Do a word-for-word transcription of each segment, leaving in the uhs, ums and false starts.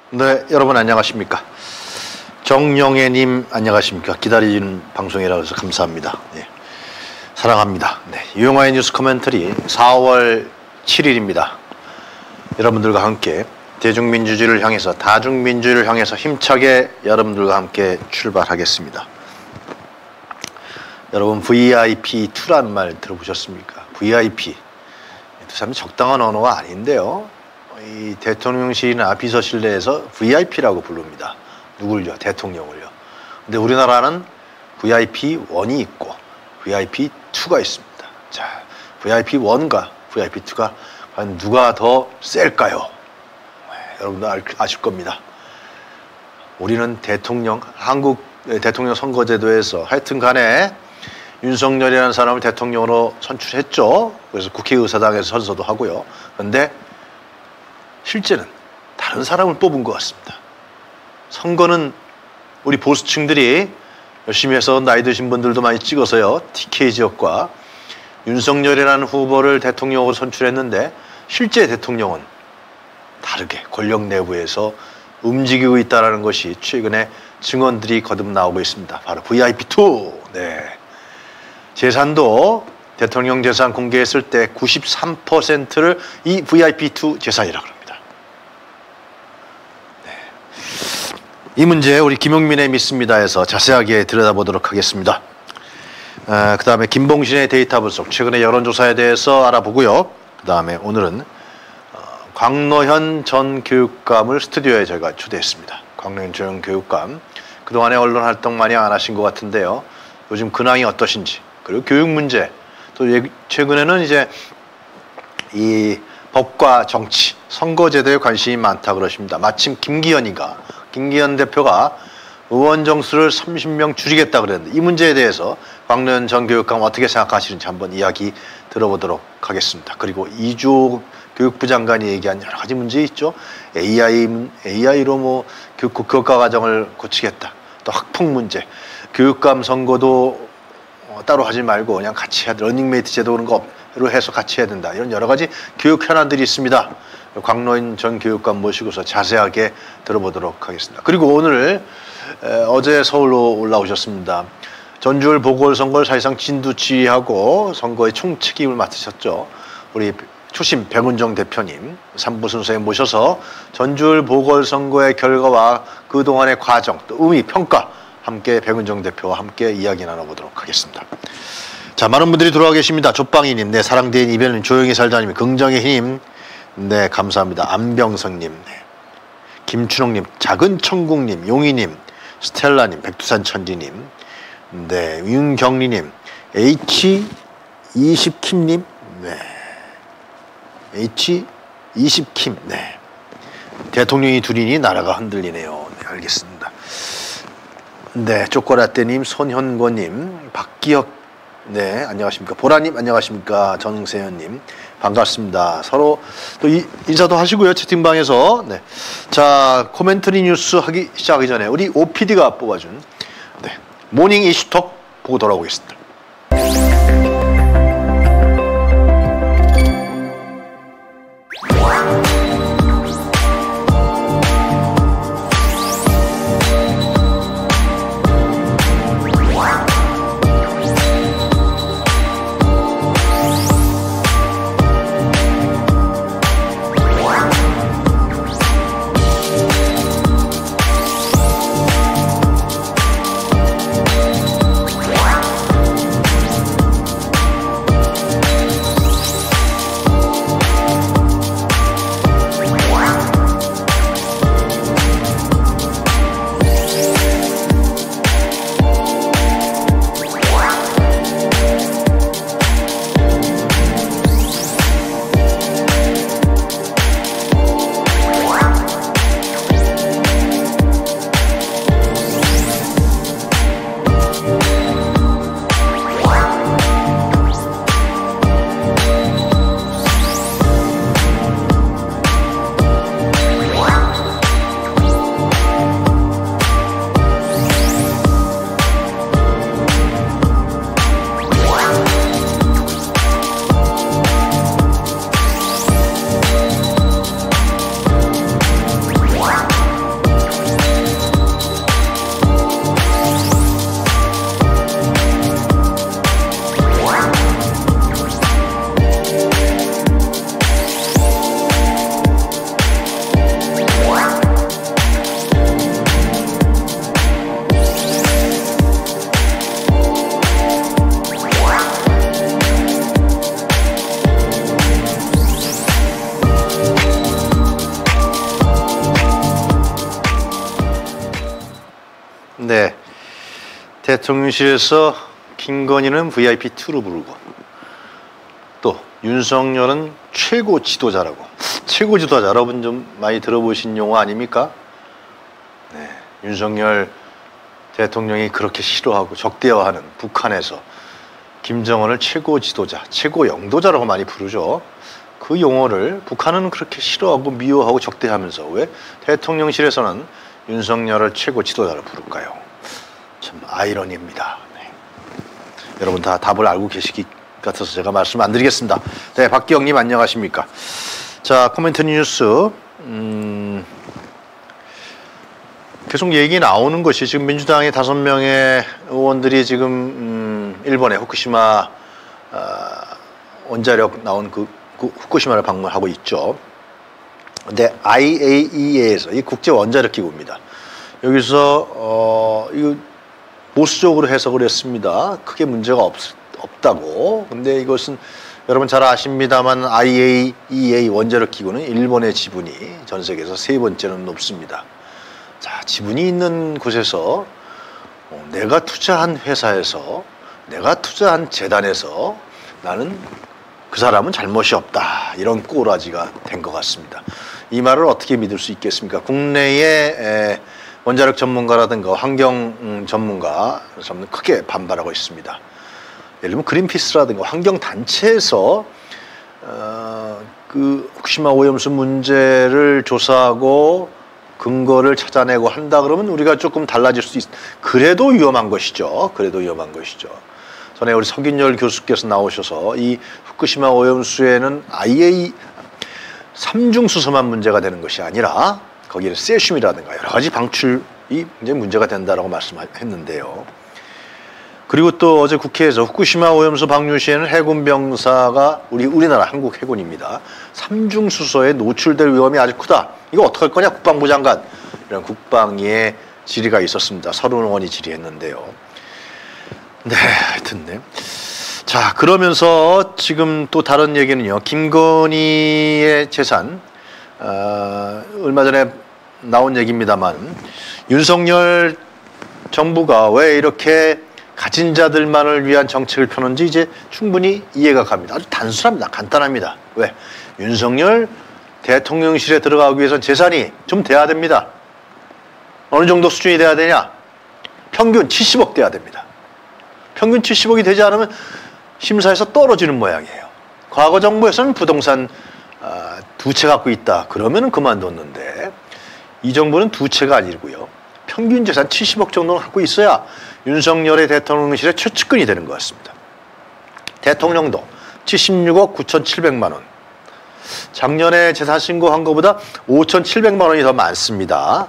네, 여러분 안녕하십니까. 정영애님 안녕하십니까. 기다리는 방송이라 해서 감사합니다. 네, 사랑합니다. 네, 유영화의 뉴스 코멘터리 사월 칠일입니다. 여러분들과 함께 대중민주주의를 향해서, 다중민주주의를 향해서 힘차게 여러분들과 함께 출발하겠습니다. 여러분 브이아이피이란 말 들어보셨습니까? 브이아이피 참 적당한 언어가 아닌데요. 이 대통령실이나 비서실 내에서 브이아이피라고 부릅니다. 누굴요? 대통령을요. 근데 우리나라는 브이아이피원이 있고 브이아이피투가 있습니다. 자, 브이아이피원과 브이아이피투가 과연 누가 더 셀까요? 네, 여러분들 아실 겁니다. 우리는 대통령, 한국 대통령 선거제도에서 하여튼 간에 윤석열이라는 사람을 대통령으로 선출했죠. 그래서 국회의사당에서 선서도 하고요. 그런데 실제는 다른 사람을 뽑은 것 같습니다. 선거는 우리 보수층들이 열심히 해서 나이 드신 분들도 많이 찍어서요. 티케이 지역과 윤석열이라는 후보를 대통령으로 선출했는데 실제 대통령은 다르게 권력 내부에서 움직이고 있다는 것이 최근에 증언들이 거듭 나오고 있습니다. 바로 브이아이피투. 네. 재산도 대통령 재산 공개했을 때 구십삼 퍼센트를 이 브이아이피투 재산이라고 합니다. 네. 이 문제 우리 김용민의 믿습니다에서 자세하게 들여다보도록 하겠습니다. 아, 그 다음에 김봉신의 데이터 분석, 최근의 여론조사에 대해서 알아보고요. 그 다음에 오늘은 어, 광노현 전 교육감을 스튜디오에 저희가 초대했습니다. 광노현 전 교육감, 그동안에 언론 활동 많이 안 하신 것 같은데요. 요즘 근황이 어떠신지, 그리고 교육 문제, 또 최근에는 이제 이 법과 정치, 선거제도에 관심이 많다 그러십니다. 마침 김기현이가, 김기현 대표가 의원 정수를 삼십 명 줄이겠다 그랬는데 이 문제에 대해서 광노현 전 교육감 어떻게 생각하시는지 한번 이야기 들어보도록 하겠습니다. 그리고 이주호 교육부 장관이 얘기한 여러 가지 문제 있죠. 에이아이, 에이아이로 뭐 교과 과정을 고치겠다. 또 학폭 문제, 교육감 선거도 따로 하지 말고 그냥 같이 해야 돼. 러닝메이트 제도 그런 거로 해서 같이 해야 된다. 이런 여러 가지 교육 현안들이 있습니다. 광노현 전 교육감 모시고서 자세하게 들어보도록 하겠습니다. 그리고 오늘 에, 어제 서울로 올라오셨습니다. 전주을 보궐선거를 사실상 진두지휘하고 선거의 총책임을 맡으셨죠. 우리 초심 백운정 대표님 삼부 순서에 모셔서 전주을 보궐선거의 결과와 그동안의 과정, 또 의미, 평가 함께 백운정 대표와 함께 이야기 나눠보도록 하겠습니다. 자, 많은 분들이 들어와 계십니다. 족방이님, 네, 사랑대인 이별님, 조용히 살자님, 긍정의 힘님, 네, 감사합니다. 안병성님, 네, 김춘홍님, 작은 천국님, 용희님, 스텔라님, 백두산 천지님, 네, 윤경리님, 에이치 이십 킴님, 네, 에이치 이십 킴, 네, 대통령이 둘이니 나라가 흔들리네요. 네, 알겠습니다. 네, 쪼꼬라떼님, 손현권님, 박기혁, 네, 안녕하십니까. 보라님, 안녕하십니까. 정세현님, 반갑습니다. 서로 또 이, 인사도 하시고요, 채팅방에서. 네. 자, 코멘터리 뉴스 하기 시작하기 전에 우리 오피디가 뽑아준 네, 모닝 이슈톡 보고 돌아오겠습니다. 네. 대통령실에서 김건희는 브이아이피 투로 부르고 또 윤석열은 최고 지도자라고. 최고 지도자 여러분 좀 많이 들어보신 용어 아닙니까? 네. 윤석열 대통령이 그렇게 싫어하고 적대화하는 북한에서 김정은을 최고 지도자, 최고 영도자라고 많이 부르죠. 그 용어를 북한은 그렇게 싫어하고 미워하고 적대하면서 왜 대통령실에서는 윤석열을 최고 지도자로 부를까요? 참 아이러니입니다. 네. 여러분 다 답을 알고 계시기 같아서 제가 말씀 안 드리겠습니다. 네, 박기영님 안녕하십니까? 자, 코멘트 뉴스. 음, 계속 얘기 나오는 것이 지금 민주당의 다섯 명의 의원들이 지금 음, 일본의 후쿠시마 어, 원자력 나온 그, 그 후쿠시마를 방문하고 있죠. 근데 아이에이이에이에서 이 국제 원자력 기구입니다. 여기서 어, 이거 보수적으로 해석을 했습니다. 크게 문제가 없, 없다고. 근데 이것은 여러분 잘 아십니다만 아이에이이에이 원자력 기구는 일본의 지분이 전 세계에서 세 번째는 높습니다. 자, 지분이 있는 곳에서 어, 내가 투자한 회사에서 내가 투자한 재단에서 나는 그 사람은 잘못이 없다. 이런 꼬라지가 된 것 같습니다. 이 말을 어떻게 믿을 수 있겠습니까? 국내의 에, 원자력 전문가라든가 환경 전문가 크게 반발하고 있습니다. 예를 들면 그린피스라든가 환경단체에서 어, 그 후쿠시마 오염수 문제를 조사하고 근거를 찾아내고 한다 그러면 우리가 조금 달라질 수 있... 그래도 위험한 것이죠. 그래도 위험한 것이죠. 전에 우리 석인열 교수께서 나오셔서 이 후쿠시마 오염수에는 아이에이 삼중수소만 문제가 되는 것이 아니라 거기에 세슘이라든가 여러 가지 방출이 이제 문제가 된다라고 말씀했는데요. 그리고 또 어제 국회에서 후쿠시마 오염수 방류 시에는 해군 병사가 우리 우리나라 한국 해군입니다. 삼중수소에 노출될 위험이 아주 크다. 이거 어떡할 거냐 국방부 장관. 이런 국방위의 질의가 있었습니다. 서른 원이 질의했는데요. 네, 하여튼 네. 자, 그러면서 지금 또 다른 얘기는요. 김건희의 재산 어, 얼마 전에 나온 얘기입니다만 윤석열 정부가 왜 이렇게 가진 자들만을 위한 정책을 펴는지 이제 충분히 이해가 갑니다. 아주 단순합니다. 간단합니다. 왜? 윤석열 대통령실에 들어가기 위해서는 재산이 좀 돼야 됩니다. 어느 정도 수준이 돼야 되냐? 평균 칠십억 돼야 됩니다. 평균 칠십억이 되지 않으면 심사에서 떨어지는 모양이에요. 과거 정부에서는 부동산 두 채 갖고 있다. 그러면 그만뒀는데 이 정부는 두 채가 아니고요. 평균 재산 칠십억 정도는 갖고 있어야 윤석열의 대통령실의 최측근이 되는 것 같습니다. 대통령도 칠십육억 구천칠백만 원. 작년에 재산 신고한 것보다 오천칠백만 원이 더 많습니다.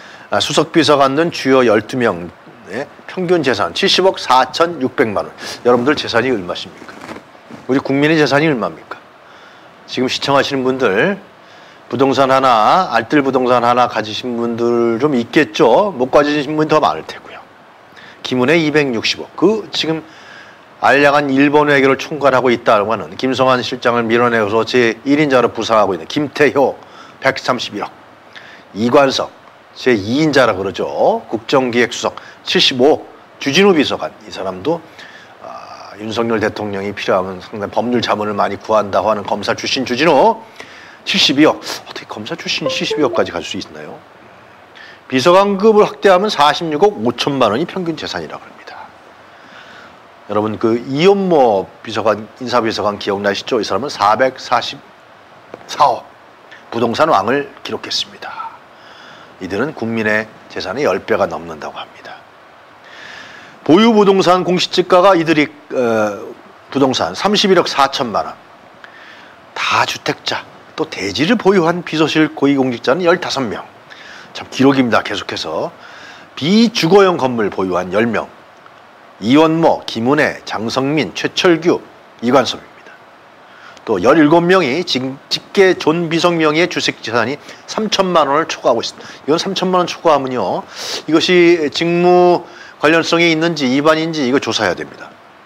수석비서관은 주요 열두 명의 평균 재산 칠십억 사천육백만 원. 여러분들 재산이 얼마십니까? 우리 국민의 재산이 얼마입니까? 지금 시청하시는 분들 부동산 하나, 알뜰 부동산 하나 가지신 분들 좀 있겠죠? 못 가지신 분 더 많을 테고요. 김은혜 이백육십억. 그 지금 알량한 일본 외교를 총괄하고 있다고 하는 김성환 실장을 밀어내서 제일 인자로 부상하고 있는 김태효 백삼십일억. 이관석 제이 인자라 그러죠. 국정기획수석 칠십오억. 주진우 비서관. 이 사람도 아, 윤석열 대통령이 필요하면 상당히 법률 자문을 많이 구한다고 하는 검사 출신 주진우 칠십이억. 어떻게 검사 출신 칠십이억까지 갈 수 있나요? 비서관급을 확대하면 사십육억 오천만 원이 평균 재산이라고 합니다. 여러분 그 이현모 비서관, 인사비서관 기억나시죠? 이 사람은 사백사십사억 부동산 왕을 기록했습니다. 이들은 국민의 재산의 십 배가 넘는다고 합니다. 보유 부동산 공시지가가 이들이 어, 부동산 삼십일억 사천만 원. 다주택자 또 대지를 보유한 비서실 고위공직자는 열다섯 명. 참 기록입니다. 계속해서 비주거용 건물 보유한 열 명. 이원모, 김은혜, 장성민, 최철규, 이관섭입니다. 또 열일곱 명이 직계 존비석 명의의 주식재산이 삼천만 원을 초과하고 있습니다. 이건 삼천만 원 초과하면요. 이것이 직무 관련성이 있는지 위반인지 이거 조사해야 됩니다.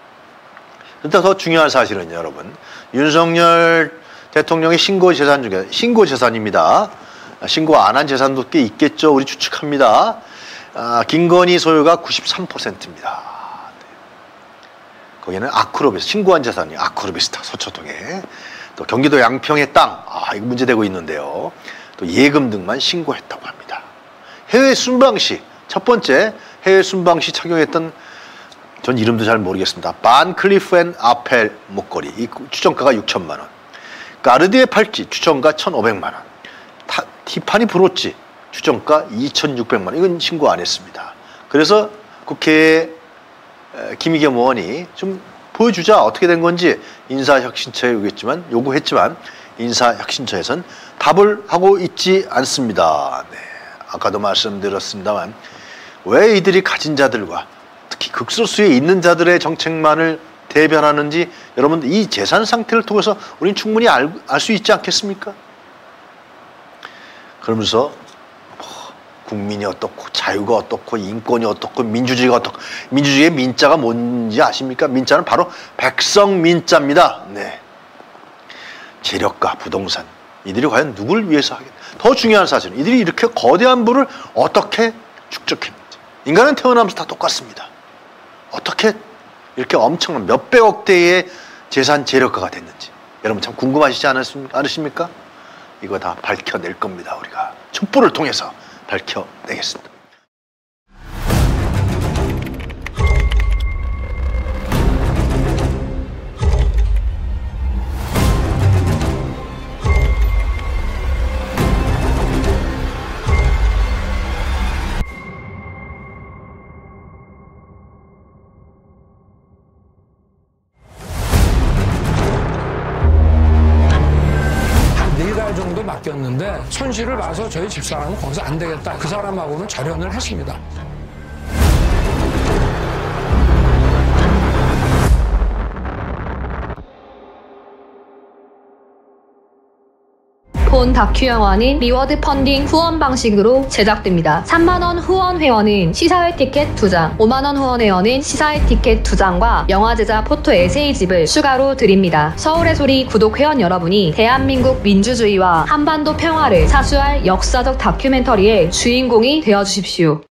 그런데 더 중요한 사실은요, 여러분. 윤석열 대통령의 신고 재산 중에 신고 재산입니다. 신고 안 한 재산도 꽤 있겠죠. 우리 추측합니다. 아, 김건희 소유가 구십삼 퍼센트입니다. 네. 거기는 아크로비스, 신고한 재산이 아크로비스타 서초동에, 또 경기도 양평의 땅, 아, 이거 문제되고 있는데요. 또 예금 등만 신고했다고 합니다. 해외 순방 시, 첫 번째 해외 순방 시 착용했던, 전 이름도 잘 모르겠습니다. 반 클리프 앤 아펠 목걸이, 이 추정가가 육천만 원. 까르디에 팔찌 추정가 천오백만 원. 타, 티파니 브로치 추정가 이천육백만 원. 이건 신고 안 했습니다. 그래서 국회에 김의겸 의원이 좀 보여주자, 어떻게 된 건지 인사혁신처에 요구했지만, 요구했지만 인사혁신처에서는 답을 하고 있지 않습니다. 네, 아까도 말씀드렸습니다만 왜 이들이 가진 자들과 특히 극소수에 있는 자들의 정책만을 대변하는지 여러분, 이 재산 상태를 통해서 우리는 충분히 알 수 있지 않겠습니까? 그러면서 뭐 국민이 어떻고 자유가 어떻고 인권이 어떻고 민주주의가 어떻고, 민주주의의 민자가 뭔지 아십니까? 민자는 바로 백성민자입니다. 네. 재력가, 부동산, 이들이 과연 누구를 위해서 하겠다. 더 중요한 사실은 이들이 이렇게 거대한 부를 어떻게 축적했는지. 인간은 태어나면서 다 똑같습니다. 어떻게 이렇게 엄청난 몇백억대의 재산 재력가가 됐는지 여러분 참 궁금하시지 않으십니까? 이거 다 밝혀낼 겁니다. 우리가 촛불을 통해서 밝혀내겠습니다. 정도 맡겼는데 손실을 봐서 저희 집사람은 거기서 안 되겠다. 그 사람하고는 절연을 했습니다. 본 다큐 영화는 리워드 펀딩 후원 방식으로 제작됩니다. 삼만 원 후원 회원은 시사회 티켓 두 장, 오만 원 후원 회원은 시사회 티켓 두 장과 영화 제작 포토 에세이집을 추가로 드립니다. 서울의 소리 구독 회원 여러분이 대한민국 민주주의와 한반도 평화를 사수할 역사적 다큐멘터리의 주인공이 되어주십시오.